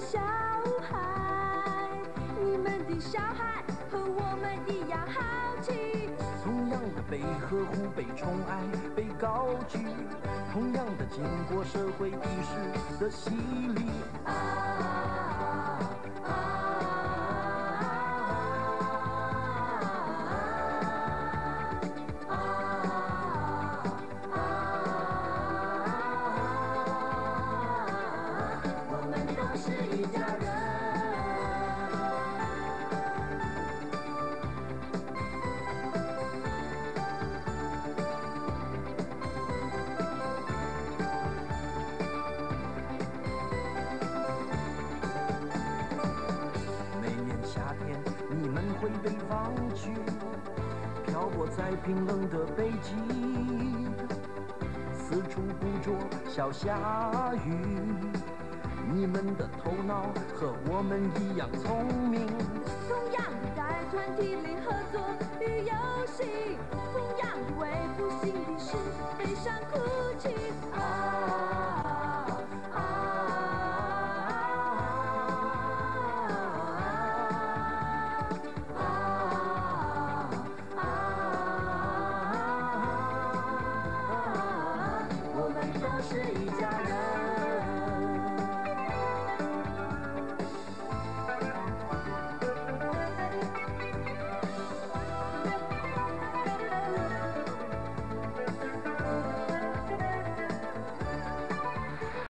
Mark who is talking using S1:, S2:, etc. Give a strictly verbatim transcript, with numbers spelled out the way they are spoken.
S1: 小孩，你们的小孩和我们一样好奇。
S2: 同样的被呵护、被宠爱、被高举，同样的经过社会意识的洗礼。啊啊啊啊！我们都是一家人。你们会被放去，漂泊在冰冷的北极，四处捕捉小虾鱼。你们的头脑和我们一样聪明，
S1: 同样在团体里合作与游戏，同样为不幸的事悲伤哭泣。啊